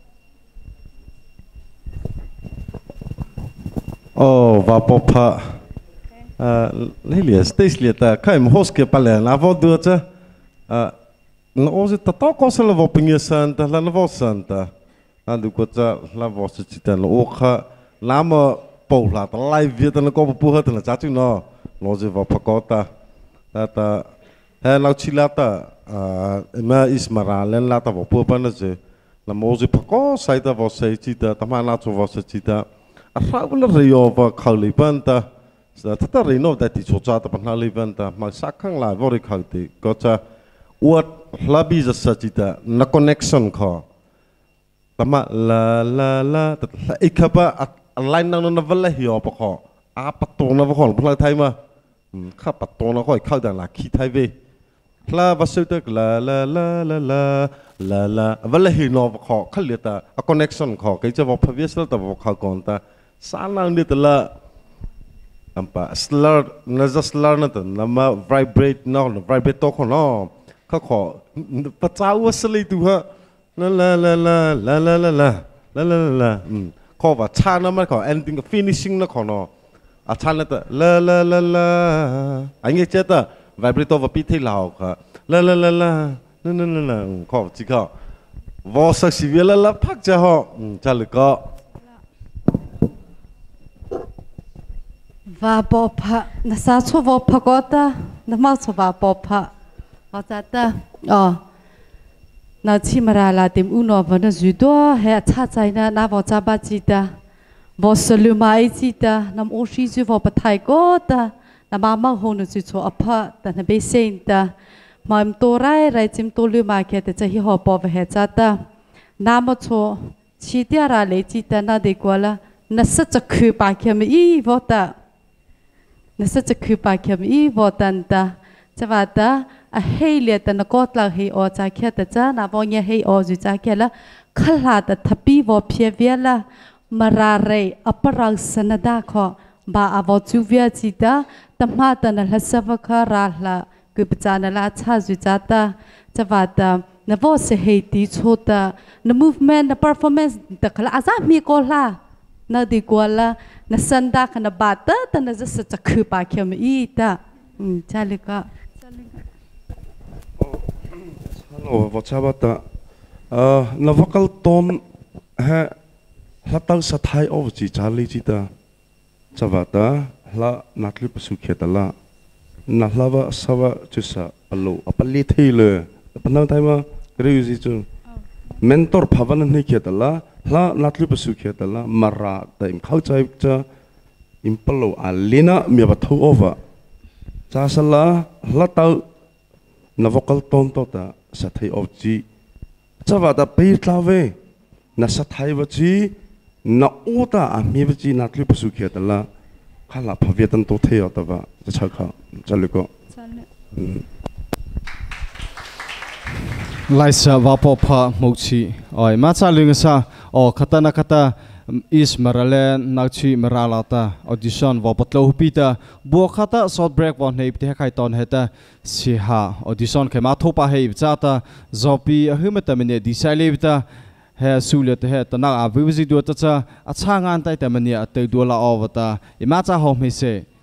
โอ้วาปพะเอ่อนี่เหลือสเตจเหลือแต่ใครมาโฮสเก็บไปแล้วนะวอดูจ้ะเอ่อเราโอ้จะต้องก็สละวอปิงยสันแต่ละวอสันแต่นั่นดูก็จะละวอสุจิตแต่ละโอ้ค่ะน้ำมาปูละแต่ไล่เวียแต่ละก็ปูเหอะแต่ละจ้าจุนเนาะเราจะวอพกอตาแต่แต่เฮ้เราชิลาตาเอ่อมาอิสมาราเล่นลาตาวอปูปนนะจ๊ะเราโอ้จะพกอใส่ตาวอใส่จิตแต่ทำไมเราจะวอใส่จิตแต่เราก็เลยเรียกว่าเขาลิบันตาถ้าถ้าเรียนว่าได้ที่โชว์จ้าแต่ปัญหาลิบันตามาสักครั้งหลายวอริเขาตีก็จะอวดลาบิจะสัจจิตานักคอนเนคชั่นเขาแต่มาลาลาลาแต่อีกครับว่าอะไรนั่งนั่งวันละหิวปะเขาอาปัตโตนะพวกเขาพลายไทยมาข้าปัตโตนะเขาอีกเข้าแต่ละขี้ไทยเว้ยลาวัสดุตลาลาลาลาลาลาลาวันละหิวนอพวกเขาเขาเรียกแต่คอนเนคชั่นเขาก็จะบอกพเวสแล้วแต่พวกเขาก่อนแต่สารนั่งเดียแต่ละอันปะสลาร์นั่นจะสลาร์นั่นแต่น้ำมา vibrate นอก vibrate ตัวเขาเนาะเขาขอพระเจ้าว่าสลิดดูฮะลาลาลาลาลาลาลาลาลาลาลาอืมเขาว่าชานั่นมันเขา ending finishing นะเขาเนาะอาชานั่นแต่ลาลาลาลาอันนี้เจ้าแต่ vibrate ตัวว่าพิธีเราค่ะลาลาลาลานั่นนั่นนั่นนั่นเขาจีเขาวอสักสิเวลาละพักจะฮะอืมจะลึกก็ว่าปอบพะน่าสาธุว่าพะก็ตาน่ามาสว่าปอบพะว่าจัดตาอ๋อน่าชิมราลาเต็มอุณหภูมิจุดตัวเฮชาใจนะน่าว่าจับจิตาว่าสลุมาไอจิตาน้ำโอชิจุว่าปะไทยก็ตาน้ำมามาหงจุดชัวอภะแต่น่าเบสเซนตามาอิมตัวไรไรจิมตัวลุมาแค่แต่จะหิวปอบเฮจัดตาน้ำมาชัวชีเดียราเลจิตาน่าดีกว่าละน่าสัจจะคือปากแค่ไม่อีวอตานั่นจะคือปากแคมอีวอตันตาจะว่าตา a hei le ta na ko tla hei o cha khe ta cha na vo nya hei o ju cha khe la khala ta thapi vo phie via la mara re aparang sanada kho ba avo chu via chi ta tamha ta na la sava kha ra la ku pa na la cha ju cha ta cha va ta na vo se hei ti chota na movement na performance ta khala aza mi ko la na di ko la na sanda kana ba ta ta na za sa khu pa khe mi i ta cha le ka Hello, what's about that? Uh, na vocal tone ha la tau sa thai of chi charlie chi ta chavata la natli pasu kheta la na lava sawa chu sa alo apali theile panau tai ma kre ji chu mentor bhavan ni kheta la la natli pasu kheta la mara ta im khau chai cha impalo alina mi ba thu over cha sala la tau na vocal tone to ta sa thai of chi chavata pe tlave na sa thai wa chi na uta a mi ba chi na tli pasu kheta la khala phaviatan to the ta ba cha kha chaliko Laisa vapopa mochi oi ma cha linga sa o khata na khata is marale nakchi maralata audition vapatlo hupita bo khata short break wa nei te khai ton heta si ha audition ke ma thopa hei chata zopi ahumata mine disailebita he sulet he ta na a vizi do ta cha acha ngan tai ta mania te do la awata ima cha ho me se